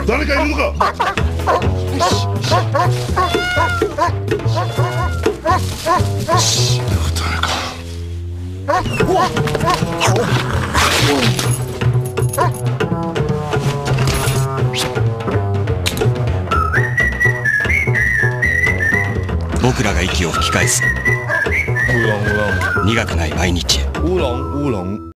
誰かいるのか。 僕らが息を吹き返す。苦くない毎日へ。 ウーロンウーロン。